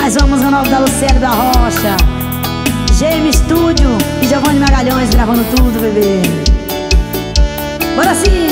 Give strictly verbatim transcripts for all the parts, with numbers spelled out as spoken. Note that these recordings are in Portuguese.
Mais uma música nova da Lucélia da Rocha, James Studio e Giovanni Magalhães gravando tudo, bebê. Bora sim!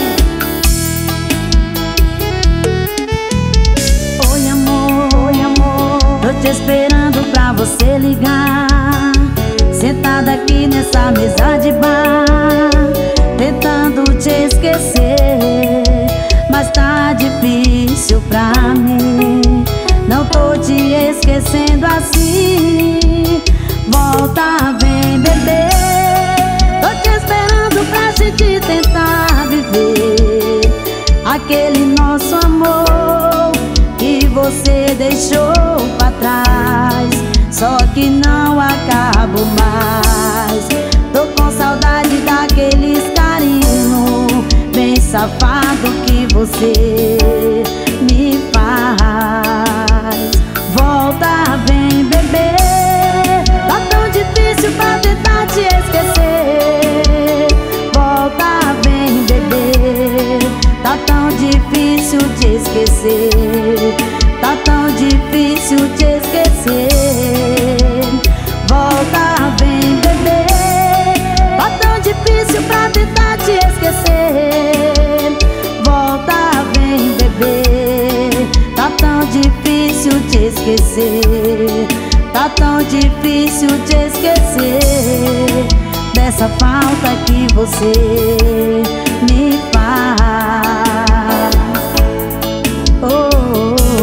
Oi amor, oi amor, tô te esperando pra você ligar. Sentada aqui nessa mesa de bar, tentando te esquecer, mas tá difícil pra mim. Não tô te esquecendo assim. Volta, vem bebê, tô te esperando pra gente tentar viver aquele nosso amor que você deixou pra trás. Só que não acabo mais. Tô com saudade daqueles carinho bem safado que você me faz. Volta, vem bebê, tá tão difícil pra tentar te esquecer. Volta, vem bebê, tá tão difícil te esquecer. Tá tão difícil te esquecer. Volta, vem bebê, tá tão difícil pra tentar te esquecer. Volta, vem bebê, tá tão difícil te esquecer. Tá tão difícil te esquecer dessa falta que você me faz. Oh, oh, oh.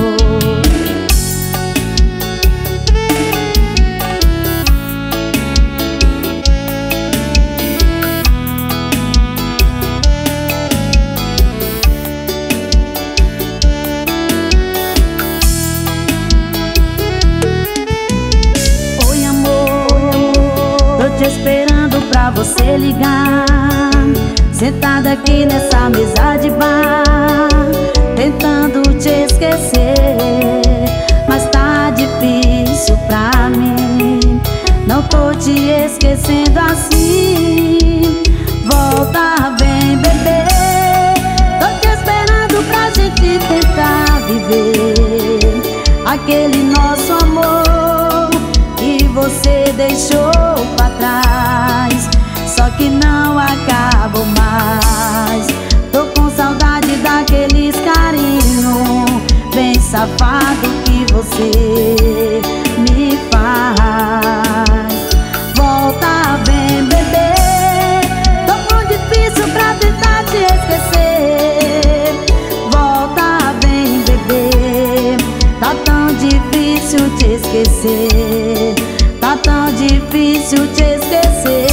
Te esperando pra você ligar. Sentada aqui nessa mesa de bar, tentando te esquecer, mas tá difícil pra mim. Não tô te esquecendo assim. Volta, vem bebê, tô te esperando pra gente tentar viver aquele nosso amor que você deixou pra trás. Só que não acabo mais. Tô com saudade daqueles carinho bem safado que você me faz. Volta, vem bebê, tô com difícil pra tentar te esquecer. Volta, vem bebê, tá tão difícil te esquecer. Tá tão difícil te esquecer.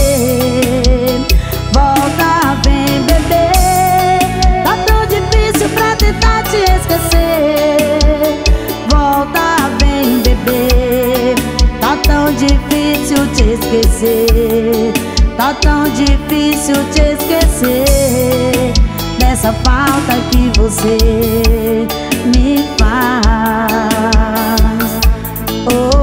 Volta, vem bebê, tá tão difícil pra tentar te esquecer. Volta, vem bebê, tá tão difícil te esquecer. Tá tão difícil te esquecer dessa falta que você me faz. Oh,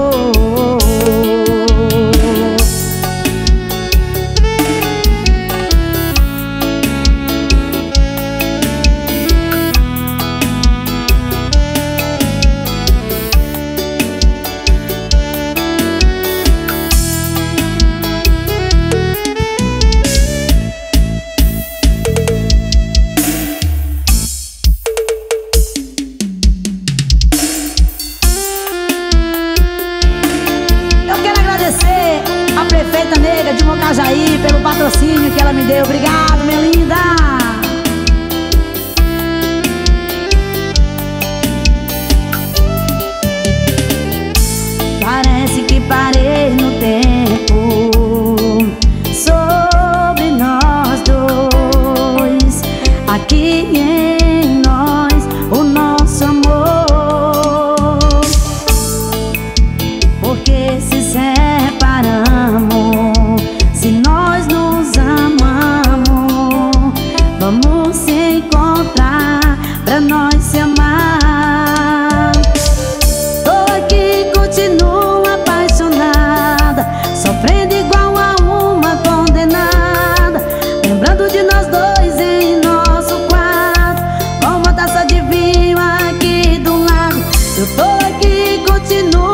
a prefeita Negra de Mocajaí pelo patrocínio que ela me deu. Obrigado, minha linda. Parece que parei no tempo sobre nós dois. Aqui em nós o nosso amor. Porque se separamos, se nós nos amamos, vamos se encontrar pra nós se amar. Tô aqui, continuo apaixonada, sofrendo igual a uma condenada, lembrando de nós dois em nosso quarto, com uma taça de vinho aqui do lado. Eu tô aqui, continuo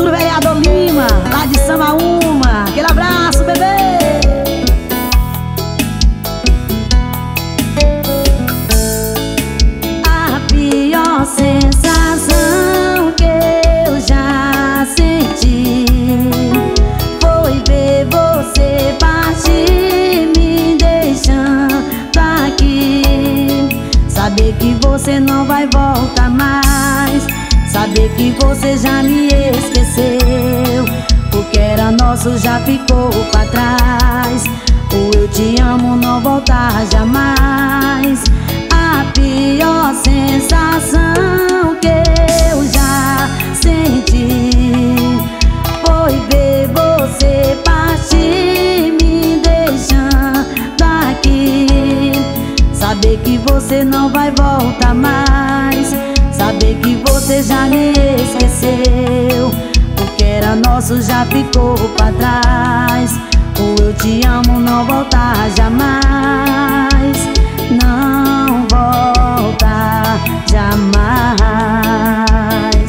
do vereador Lima, lá de Samaúma. Aquele abraço, bebê. A pior sensação que eu já senti foi ver você partir, me deixando aqui. Saber que você não vai voltar mais, saber que você já me esqueceu, o que era nosso já ficou pra trás. O eu te amo não voltar jamais. A pior sensação que eu já senti foi ver você partir, me deixando aqui. Saber que você não vai voltar mais, saber que você já me esqueceu, o que era nosso já ficou pra trás. O eu te amo não voltar jamais, não volta jamais.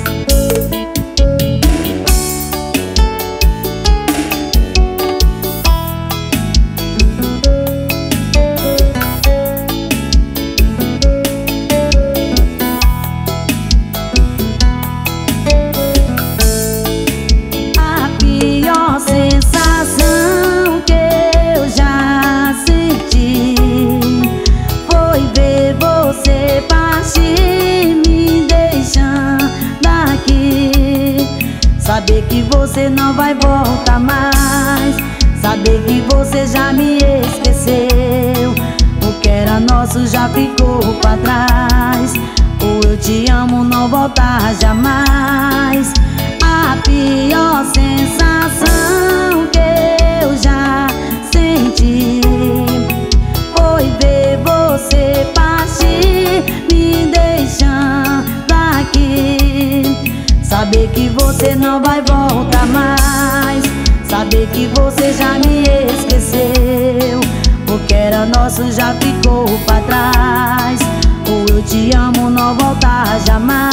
Sensação que eu já senti foi ver você partir, me deixando aqui. Saber que você não vai voltar mais, saber que você já me esqueceu, o que era nosso já ficou pra trás. O eu te amo não voltar jamais. A pior sensação que eu já senti foi ver você partir, me deixando aqui. Saber que você não vai voltar mais, saber que você já me esqueceu, o que era nosso já ficou pra trás. O eu te amo não voltar jamais,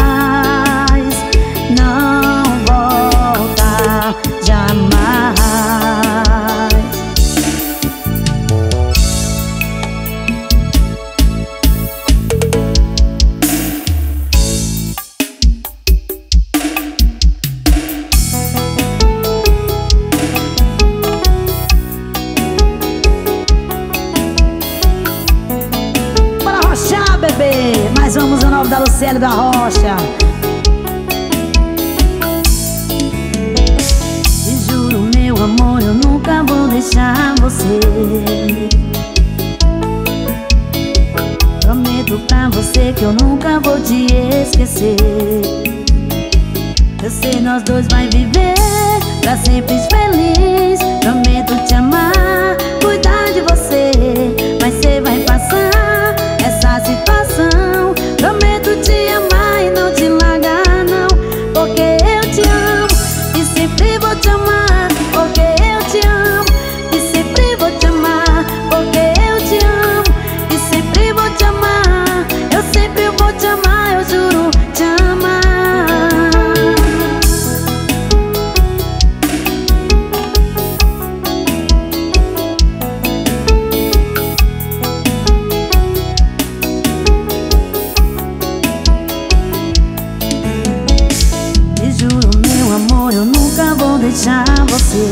não volta jamais. Bora rochar, bebê. Mas vamos ao novo da Lucélia da Rocha. Meu amor, eu nunca vou deixar você. Prometo pra você que eu nunca vou te esquecer. Eu sei nós dois vai viver pra sempre feliz. Prometo te amar, cuidar de você, mas cê vai passar essa situação. Prometo te amar e não te largar não, porque eu te amo e sempre vou te amar. Porque eu te amo e sempre vou te amar. Porque eu te amo e sempre vou te amar. Eu sempre vou te amar, eu juro te amar. Te juro, meu amor, eu nunca vou deixar você.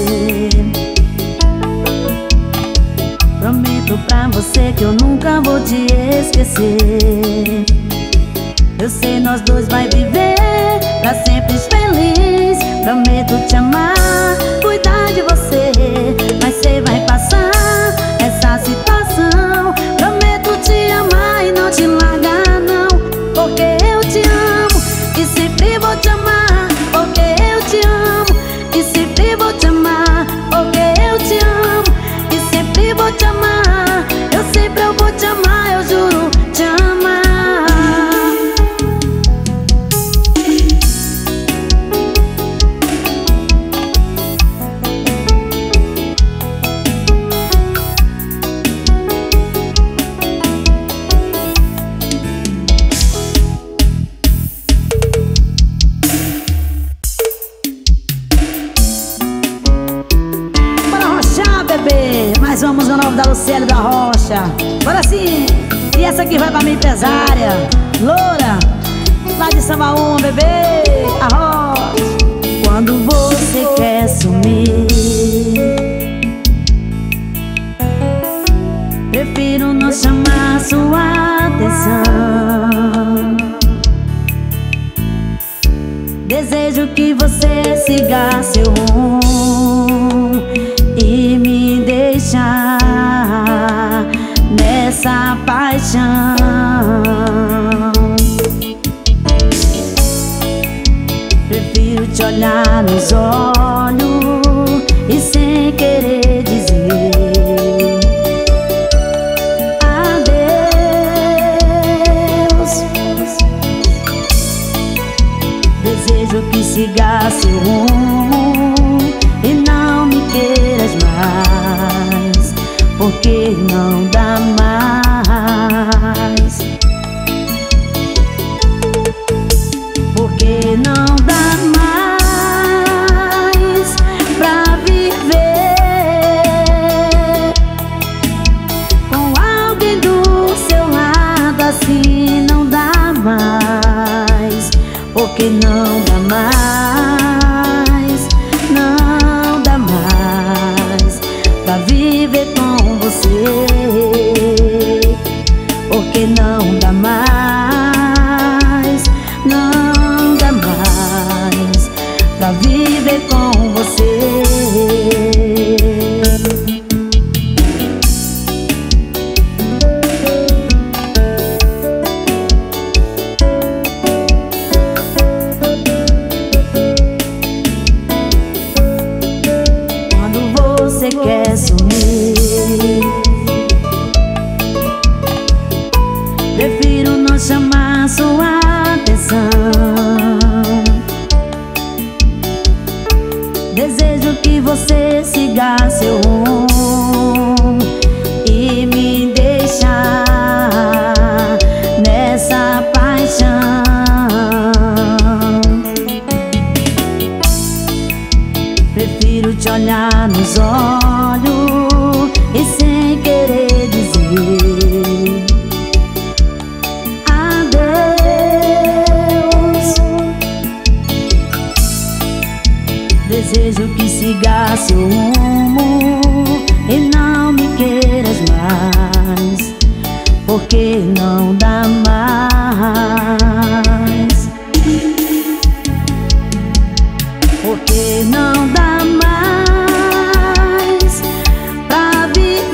Prometo pra você que eu nunca vou te esquecer. Eu sei nós dois vai viver pra sempre feliz. Prometo te amar, cuidar de você, mas cê vai passar essa situação. Prometo te amar e não te largar não, porque eu te amo e sempre vou te amar. Porque eu te amo e sempre vou te amar. Porque eu te amo e sempre vou te amar. Eu sempre eu vou te amar, eu juro te amar. Mais uma música nova da Lucélia da Rocha. Agora sim. E essa aqui vai pra minha empresária Loura, lá de Samaúma, bebê. A Rocha. Quando você quer sumir, prefiro não chamar sua atenção. Desejo que você siga seu rumo e me deixar nessa paixão. Prefiro te olhar nos olhos e sem querer dizer adeus. Desejo que siga seu rumo e não me queiras mais, porque não dá mais. Porque não dá mais pra viver com alguém do seu lado assim. Não dá mais. Porque não dá mais, não dá mais pra viver com você. Porque não dá mais, não dá mais pra viver com você. Você quer sumir, prefiro não chamar sua atenção. Desejo que você siga seu rumo e me deixar nessa paixão. Prefiro te olhar nos olhos e sem querer dizer adeus. Desejo que siga seu rumo e não me queiras mais, porque não dá mais. Porque não dá mais pra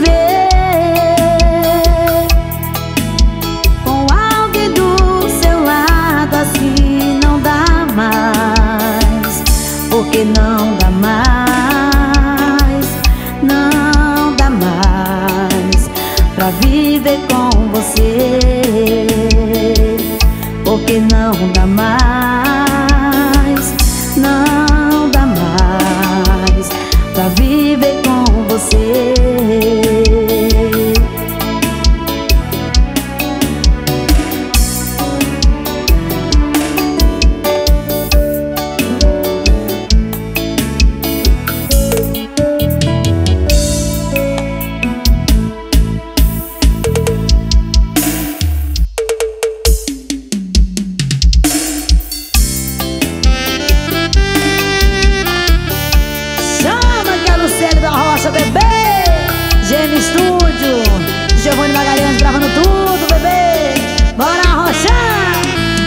viver com alguém do seu lado assim. Não dá mais. Porque não dá mais, não dá mais pra viver com você. Porque não dá mais, não dá mais pra viver com você. Bebê, Gênio Estúdio, Giovanni Magalhães gravando tudo, bebê. Bora arrochar.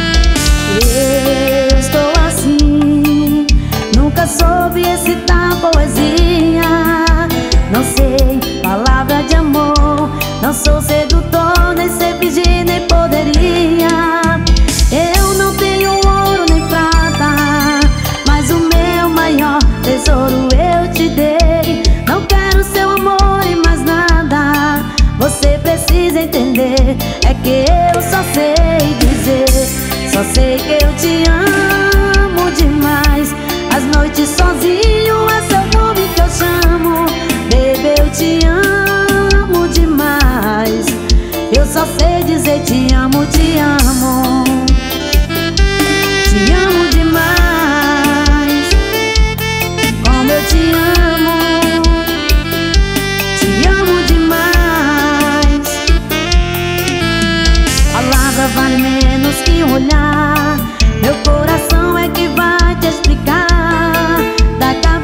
Eu estou assim, nunca soube excitar poesia. Não sei palavra de amor, não sou sedutor, nem sei fingir, nem poderia. Eu não tenho ouro nem prata, mas o meu maior tesouro eu te dei. Não quero seu amor e mais nada. Você precisa entender, é que eu só sei dizer, só sei que eu te amo demais. As noites sozinho é seu nome que eu chamo. Baby, eu te amo demais.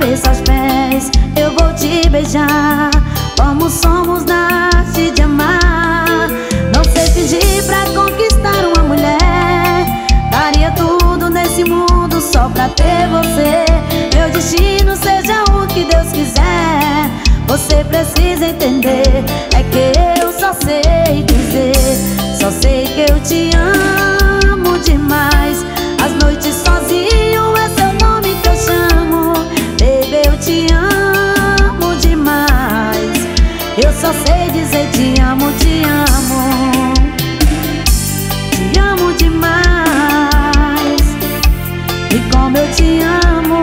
cabeça aos pés, eu vou te beijar. Como somos na arte de amar. Não sei fingir pra conquistar uma mulher. Daria tudo nesse mundo só pra ter você. Meu destino seja o que Deus quiser. Você precisa entender, é que eu só sei dizer, só sei que eu te amo demais. As noites sozinho é seu nome que eu chamo. Baby, eu te amo demais. Eu só sei dizer te amo, te amo. Te amo demais. E como eu te amo,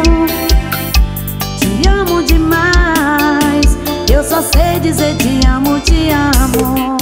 te amo demais. Eu só sei dizer te amo, te amo.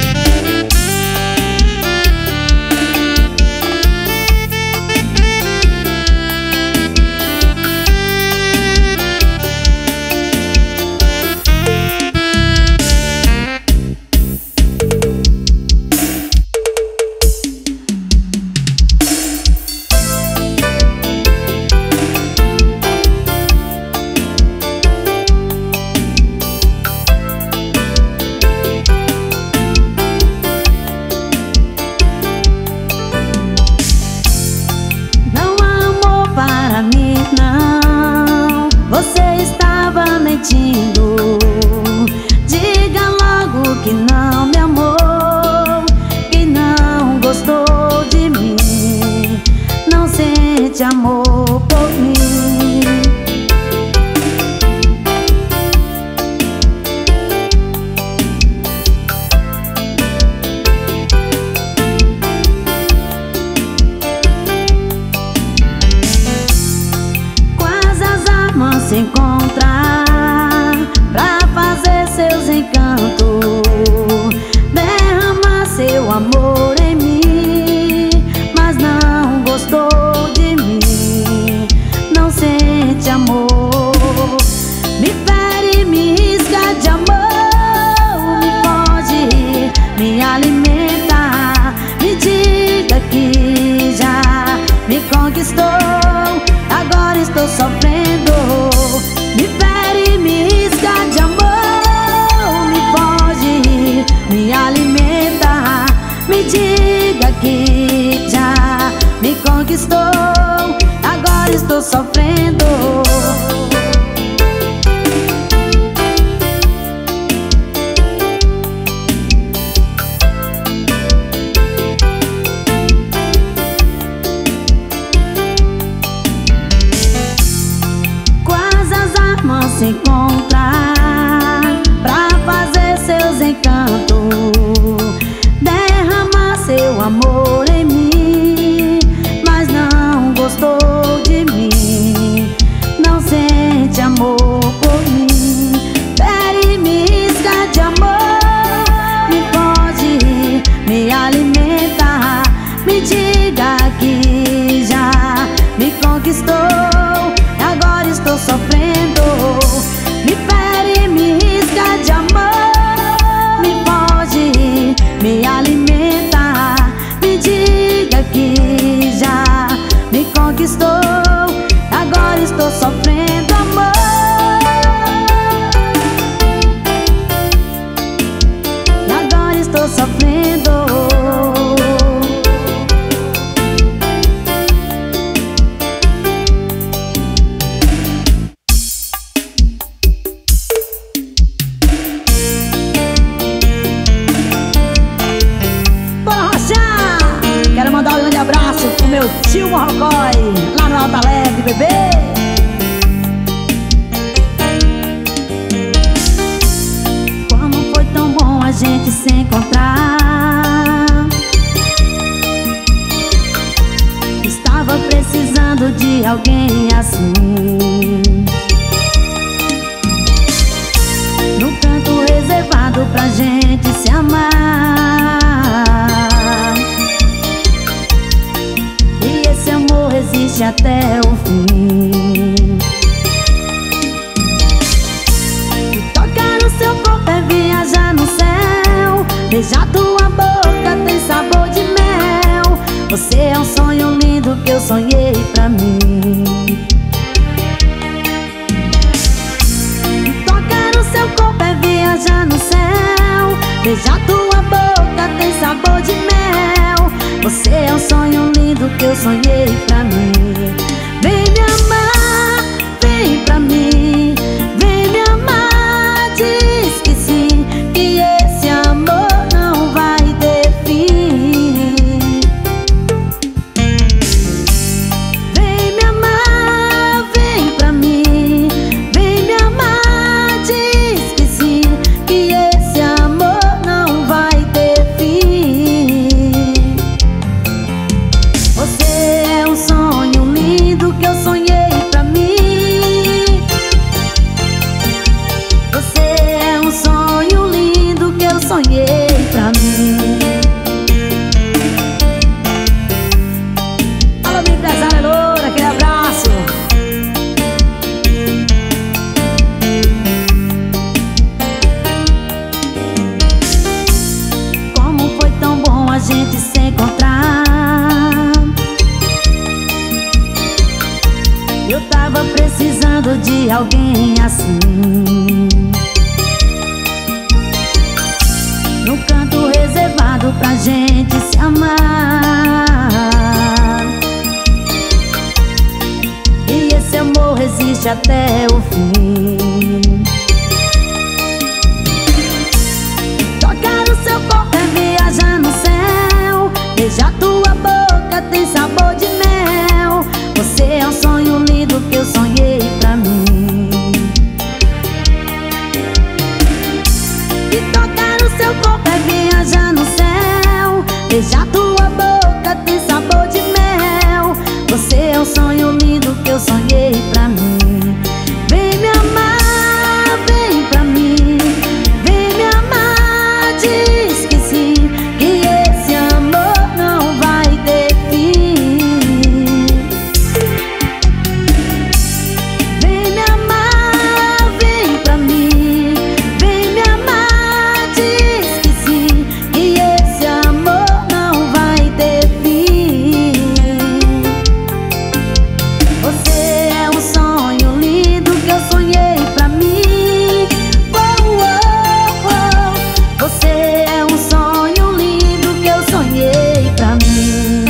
Diga logo que não me amou, que não gostou de mim, não sente amor por mim. Quais as armas se encontrar pra fazer seus encantos, derramar seu amor em mim, mas não gostou de mim, não sente amor. Me fere, me risca de amor, me pode, me alimenta. Me diga que já me conquistou, agora estou sofrendo. Me fere, me risca de amor, me pode, me alimenta. Me diga que já me conquistou, agora estou sofrendo. Se encontrar pra fazer seus encantos, derramar seu amor em mim, mas não gostou de mim, não sente amor por mim. Fere, me risca de amor, me pode, me alimenta. Me diga que já me conquistou, agora estou sofrendo. Me fere, me risca de amor, me pode, me alimenta. Me diga que já me conquistou, agora estou sofrendo amor. Agora estou sofrendo. Meu tio Morrocói, lá no Alto Alegre, bebê. Como foi tão bom a gente se encontrar. Estava precisando de alguém assim, num canto reservado pra gente se amar. Esse amor resiste até o fim. E tocar no seu corpo é viajar no céu. Beijar tua boca tem sabor de mel. Você é um sonho lindo que eu sonhei pra mim. beijar tua boca tem sabor de mel. Você é um sonho lindo que eu sonhei pra mim. Vem me amar, vem pra mim. Vem me amar, diz que sim, que esse amor não vai ter fim. Vem me amar, vem pra mim. Vem me amar, diz que sim, que esse amor não vai ter fim. Você é um sonho lindo que eu sonhei pra mim. Você é um sonho lindo que eu sonhei pra mim. Alô, minha empresária loura, aquele abraço. Como foi tão bom a gente se encontrar. Eu tava precisando de alguém assim, no canto reservado pra gente se amar. E esse amor resiste até o fim. Tocar o seu corpo é viajar no céu. Beijar tua boca tem sabor de mel. Você é um sonho lindo que eu sonhei pra mim. E tocar o seu corpo é viajar no céu. Beijar tua boca tem sabor de mel. Você é um sonho lindo que eu sonhei pra mim. Vem me amar, vem pra mim. Vem me amar, diz que sim, que esse amor não vai ter fim. Vem me amar, vem pra mim. Vem me amar, diz que sim, que esse amor não vai ter fim. Você é um sonho lindo que eu sonhei pra mim. Oh, oh, oh. Você é um sonho lindo que eu sonhei pra mim.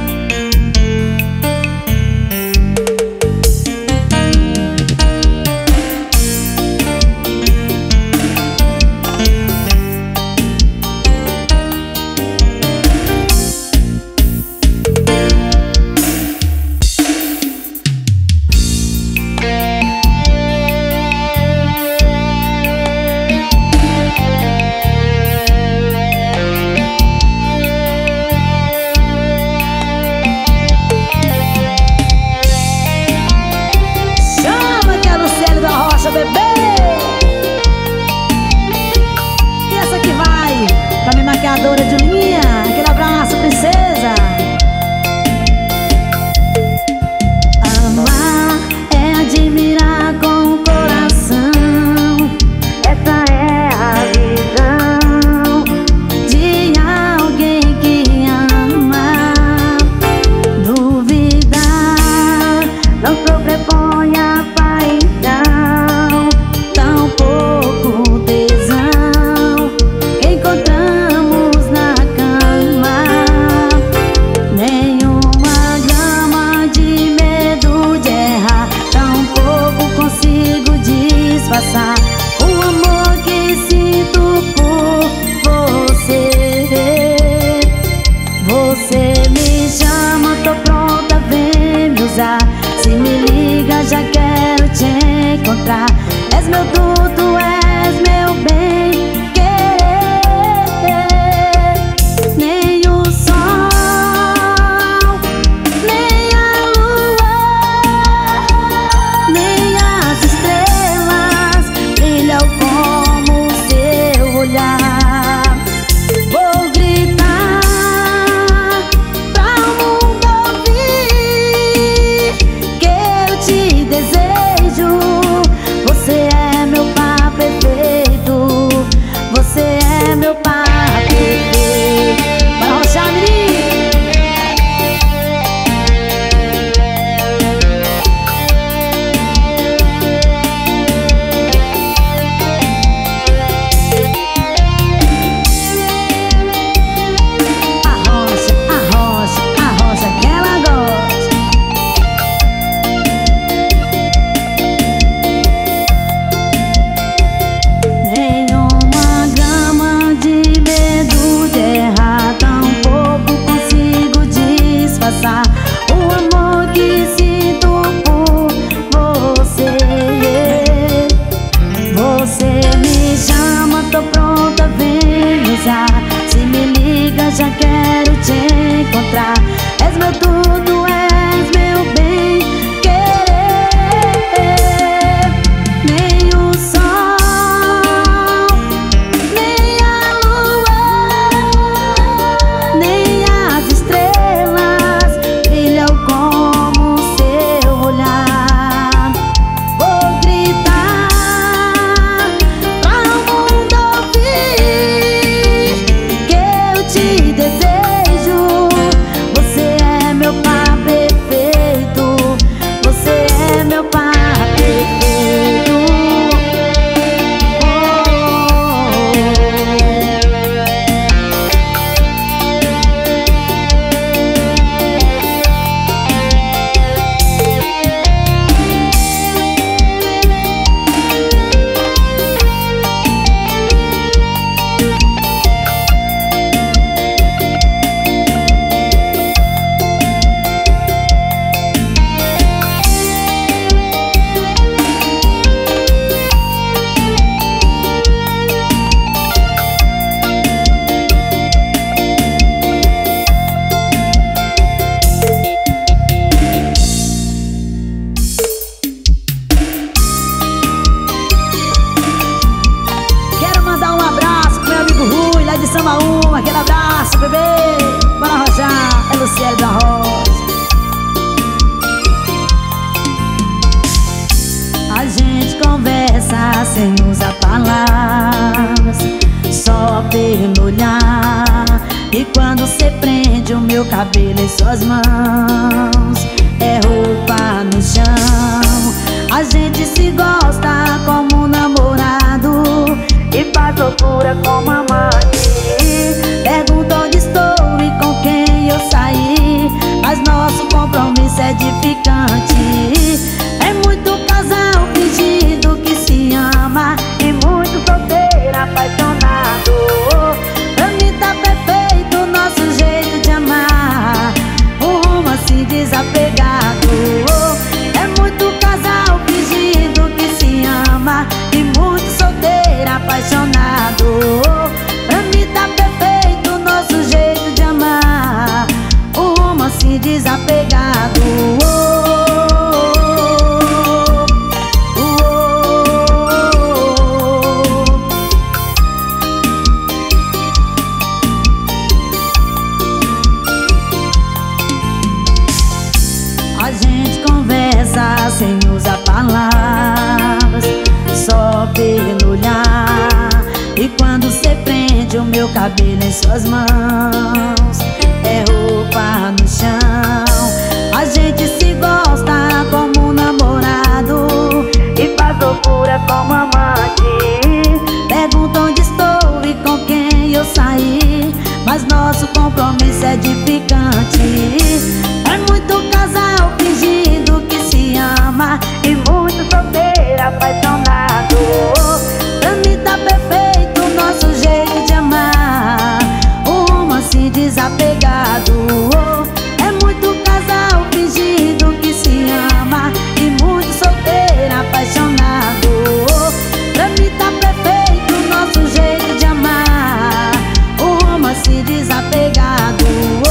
Chama que é Luciano da Rocha, bebê. E essa que vai pra minha maquiadora Julinha. Aquele abraço, princesa. Amar é admirar com o coração. Essa é a visão de alguém que ama. Duvidar não sobrepõe a paixão, tão pouco tesão que encontramos na cama. Nenhuma gama de medo de errar, tão pouco consigo disfarçar o amor que sinto por você. Você me chama, tô pronta, vem me usar. Se me liga, já quero te encontrar. És meu tudo, és meu bem querer. Nem o sol, nem a lua, nem as estrelas brilham como o seu olhar. Vou gritar pra o mundo ouvir que eu te desejo. Você é meu papai. Samba uma, aquele abraço, bebê. Bora rojar, é Luciele da Rosa. A gente conversa sem usar palavras, só pelo olhar. E quando cê prende o meu cabelo em suas mãos, é roupa no chão. A gente se gosta como um namorado e faz loucura como amante. Pergunta onde estou e com quem eu saí, mas nosso compromisso é edificante. É muito casal fingido que se ama e muito solteiro apaixonado. Pra mim tá perfeito o nosso jeito de amar, um romance desapegado. É muito casal fingido que se ama e muito solteiro apaixonado. Pra mim tá perfeito o nosso jeito de amar, um romance desapegado. A gente conversa sem usar palavras, só pelo olhar. E quando cê prende o meu cabelo em suas mãos, é roupa no chão. A gente se gosta como um namorado e faz loucura como amante. Pergunta onde estou e com quem eu saí, mas nosso compromisso é edificante. É muito casal fingindo que se ama e muito solteiro apaixonado. Pra mim tá perfeito o nosso jeito de amar, um romance desapegado. É muito casal fingindo que se ama e muito solteiro apaixonado. Pra mim tá perfeito o nosso jeito de amar, um romance desapegado.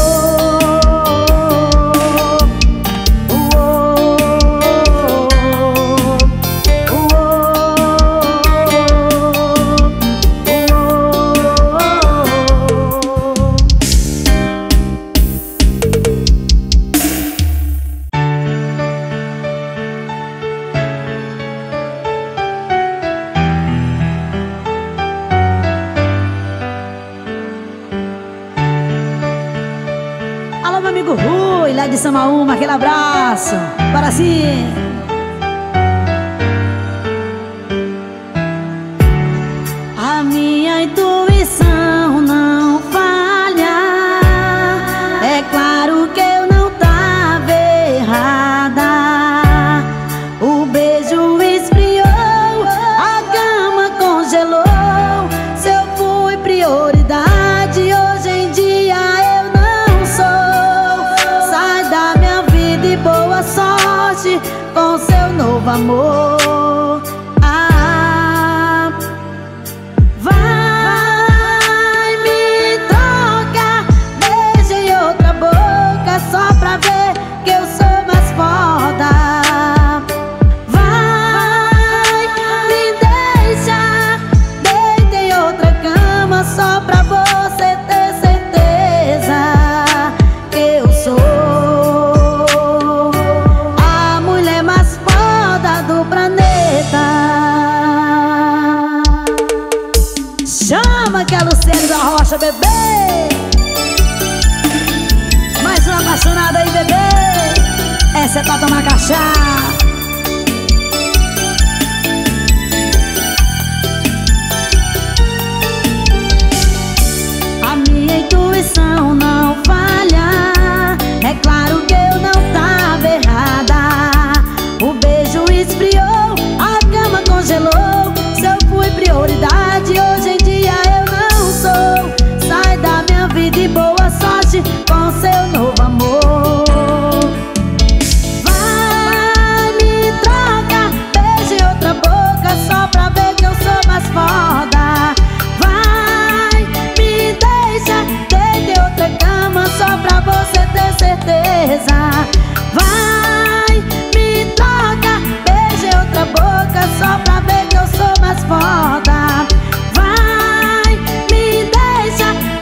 Alô, meu amigo Rui, lá de Samaúma, aquele abraço. Para sim. A minha intuição não falha. É claro que eu não tava errada. O beijo esfriou, a cama congelou. Se eu fui prioridade, hoje em dia eu não sou. Sai da minha vida e boa sorte com seu novo amor. Ah, vai me trocar, beija em outra boca só pra ver que eu sou mais foda. Vai me deixar, deita em outra cama só pra você ter certeza que eu sou a mulher mais foda do planeta. Chama que é a Luciele da Rocha, bebê. Mais uma apaixonada aí, bebê. Essa é pra tomar cachaça. A minha intuição não falha. É claro que eu não tava errada. O beijo esfriou, a cama congelou. Se eu fui prioridade, hoje em dia eu não sou. Sai da minha vida e boa sorte com seu novo amor. Vai me trocar, beija em outra boca só pra ver que eu sou mais foda. Vai me deixa, deita em outra cama só pra você ter certeza. Vai me trocar, beija em outra boca só pra ver que eu sou mais foda. Vai me deixa,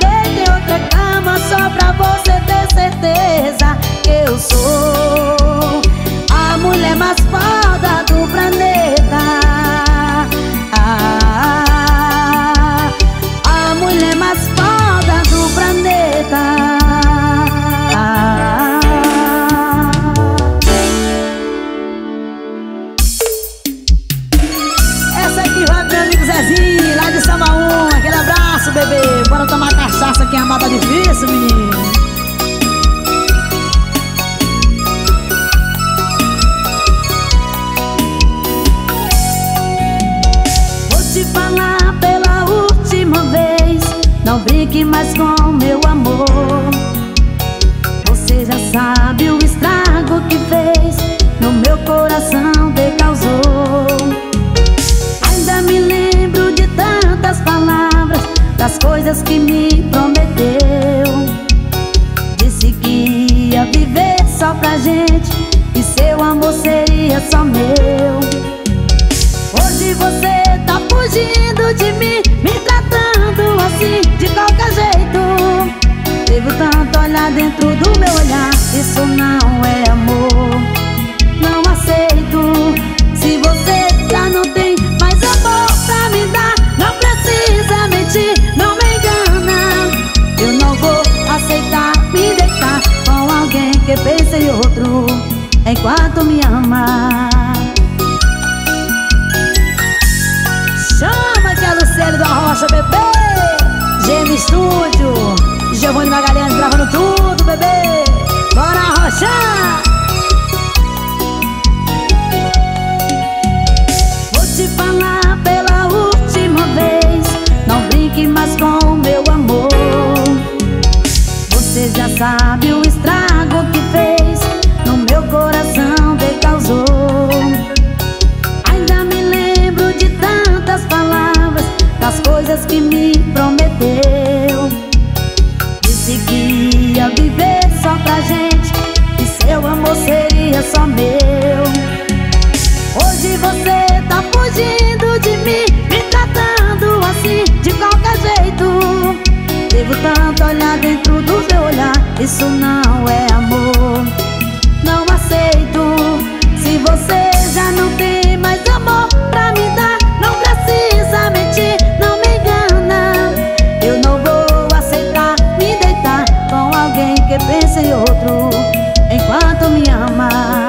aí vai meu amigo Zezinho, lá de Sambaúma. Aquele abraço, bebê. Bora tomar cachaça que a mata difícil, menino. Vou te falar pela última vez, não brinque mais com meu amor. Você já sabe o estrago que fez, no meu coração te causou. Ainda me lembro de tantas palavras, das coisas que me prometeu. Disse que ia viver só pra gente, e seu amor seria só meu. Hoje você tá fugindo de mim, me tratando assim, de qualquer jeito. Devo tanto olhar dentro do meu olhar, isso não é amor. Não aceito, se você já não tem mais amor pra me dar, não precisa mentir, não me engana. Eu não vou aceitar me deitar com alguém que pensa em outro enquanto me ama. Chama que é Luciano da Rocha, bebê. Gêmeo Estúdio, Giovanni Magalhães gravando tudo, bebê. Bora arrochar. Vou te falar pela última vez, não brinque mais com meu amor. Você já sabe o estrago que fez, no meu coração te causou. Ainda me lembro de tantas palavras, das coisas que me prometeu. Disse que ia viver só pra gente, e seu amor seria só meu. Hoje você tá fugindo de mim, me tratando assim, de qualquer jeito. Devo tanto olhar dentro do meu olhar, isso não é amor. Não aceito, se você já não tem mais amor pra me dar, não precisa mentir, não me engana. Eu não vou aceitar me deitar com alguém que pensa em outro enquanto me ama.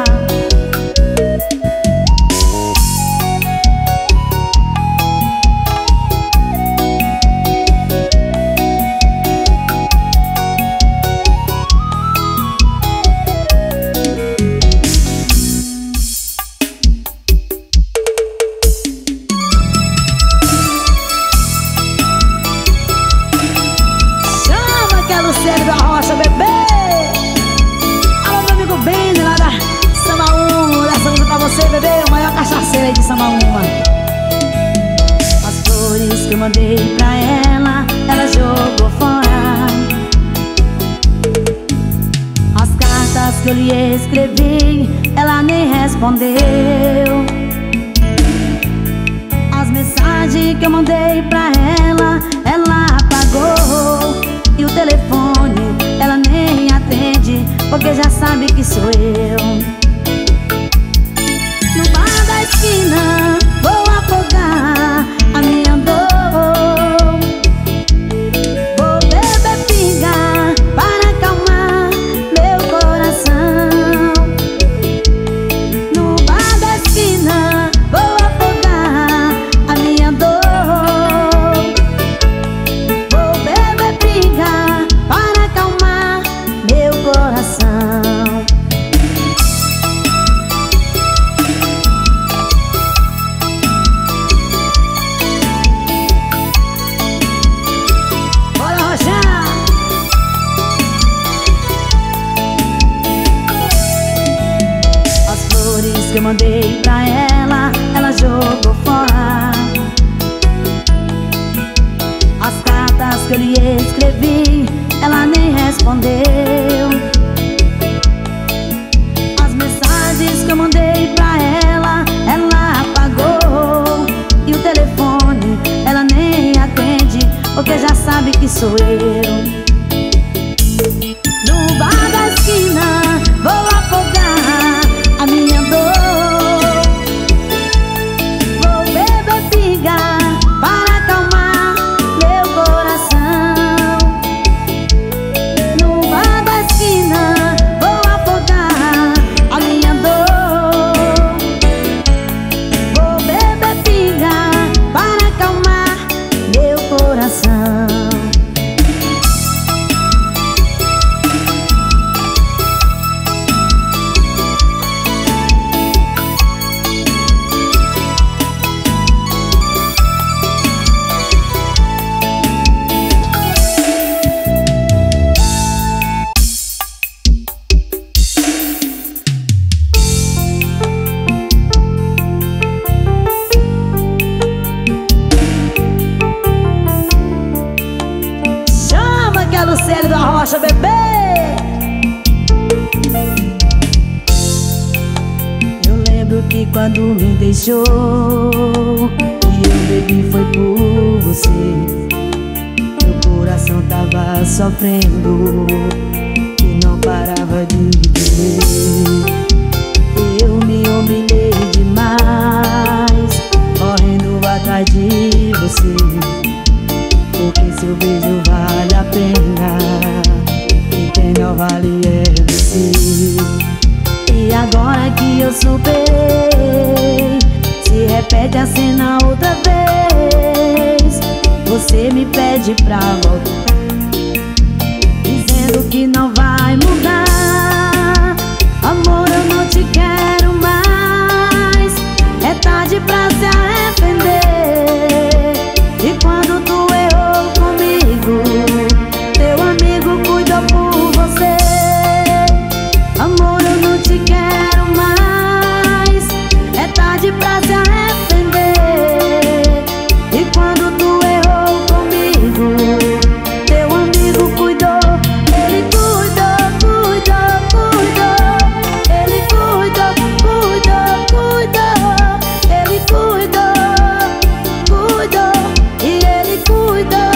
Luciano da Rocha, bebê. Alô, meu amigo Ben, lá da Sambaúma. Essa música pra você, bebê, o maior cachaceiro aí de Sambaúma. As flores que eu mandei pra ela, ela jogou fora. As cartas que eu lhe escrevi, ela nem respondeu. As mensagens que eu mandei pra ela, ela apagou. E o telefone ela nem atende, porque já sabe que sou eu. No bar da esquina vou afogar a minha dor. Vou beber pinga para acalmar meu coração. No bar da esquina vou afogar a minha dor. Para acalmar meu coração. Bora arrochar. As flores que eu mandei pra ela, ela jogou fora. As cartas que eu lhe escrevi, ela nem respondeu. As mensagens que eu mandei pra ela, ela apagou. E o telefone ela nem atende, porque já sabe que sou eu. No bar da esquina vou afogar a minha dor. Vou beber pinga para acalmar meu coração. No bar da esquina vou afogar a minha dor. Vou beber pinga quando me deixou, e eu bebi foi por você. Meu coração tava sofrendo e não parava de beber. Eu me humilhei demais, correndo atrás de você, porque seu beijo vale a pena e quem não vale é você. E agora que eu superei, se repete a cena outra vez. Você me pede pra voltar, dizendo que não vai mudar. Amor, eu não te quero mais, é tarde pra se arrepender. E quando tu errou comigo, teu amigo cuidou por você. Amor, eu não te quero mais, é tarde pra se arrepender. E quando tu errou comigo, teu amigo cuidou. Ele cuidou, cuidou, cuidou. Ele cuidou, cuidou, cuidou. Ele cuidou, cuidou. E ele cuidou.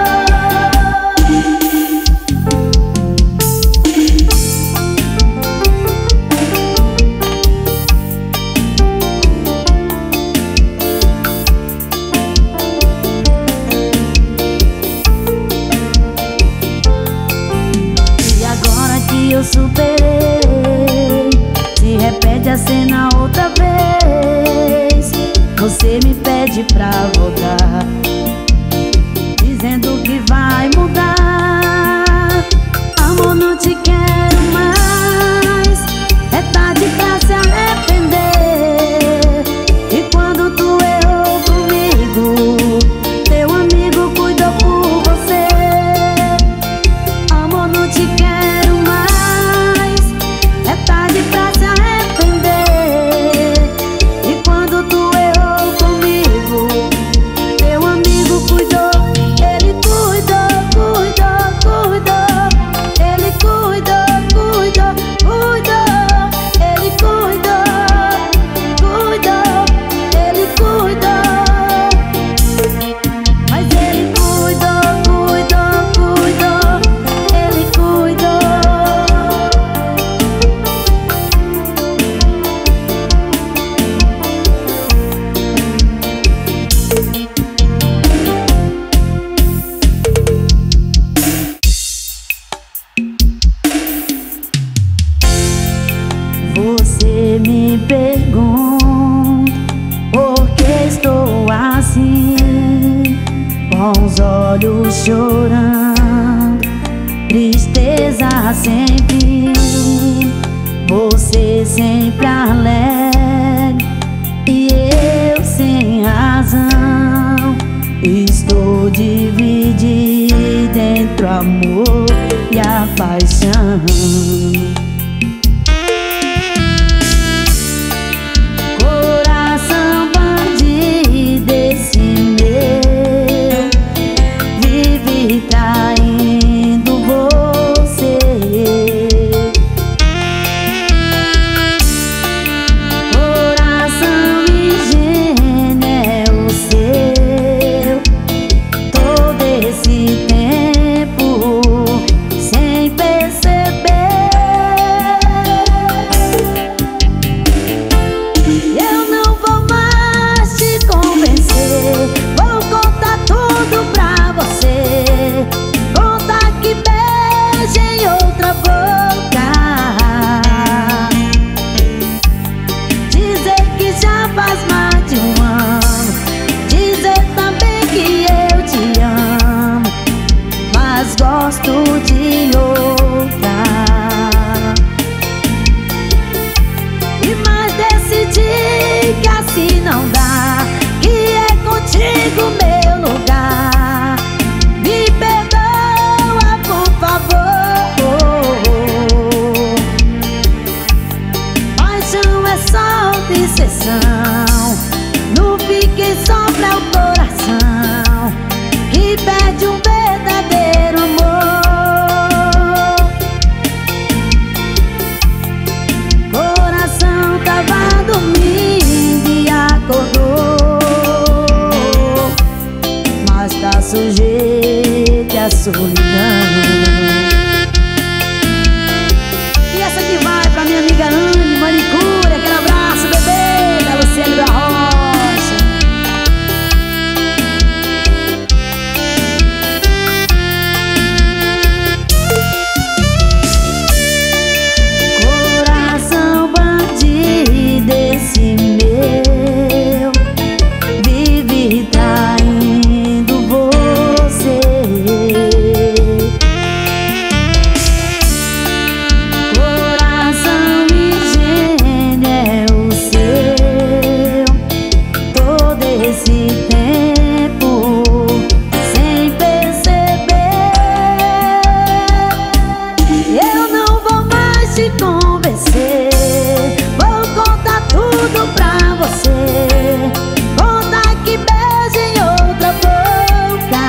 Eu superei, se repete a cena outra vez. Você me pede pra voltar, dizendo que vai mudar. Amor, não te quero mais, é tarde pra se arrepender. E quando tu errou comigo, teu amigo cuidou por você. Amor, não te quero mais, é tarde pra se arrepender. E quando tu errou comigo, teu amigo cuidou. Ele cuidou, cuidou, cuidou. Ele cuidou, cuidou, cuidou. Ele cuidou, cuidou. Ele cuidou. Mas ele cuidou, cuidou, cuidou. Ele cuidou. Você me pergunta por que estou assim, com os olhos chorando, tristeza sem fim. Você sempre alegre e eu sem razão. Estou dividido entre o amor e a paixão. Coração bandido esse meu, vive traindo você. Coração ingênuo é o seu, todo esse tempo sem perceber. Eu não vou mais te convencer, vou contar tudo pra você. Contar que beijo em outra boca, dizer que já faz mais de um ano, dizer também que eu te amo, mas gosto de outra. E mais decidi que assim não dá, que é contigo meu lugar. Me perdoa, por favor. Paixão é só obsessão, não fique só pra o coração que pede um verdadeiro amor. Coração tava dormindo, tá sujeito à solidão. E essa que vai pra minha amiga Anne, manicure, aquele abraço, bebê, da Luciane da Rocha. Coração bandido esse meu, vive traindo você. Coração ingênuo é o seu, todo esse tempo sem perceber. Eu não vou mais te convencer, vou contar tudo pra você. Contar que beijo em outra boca,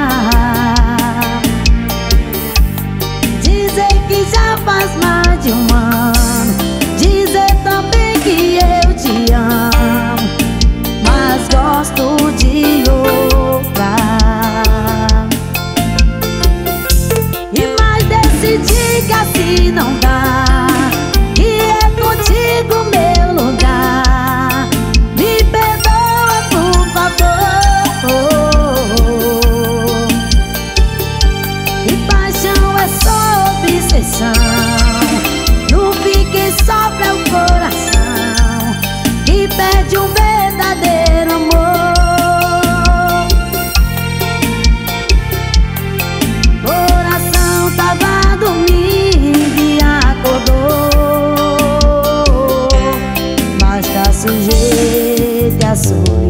dizer que já faz mais de um ano, dizer também que eu te amo, mas gosto de outra. E mais decidi que assim não dá, que é contigo meu lugar. Me perdoa, por favor. E paixão é só obsessão, não fique só pra o coração que perde um verdadeiro amor. Coração tava dormindo e acordou, mas tá sujeito à solidão.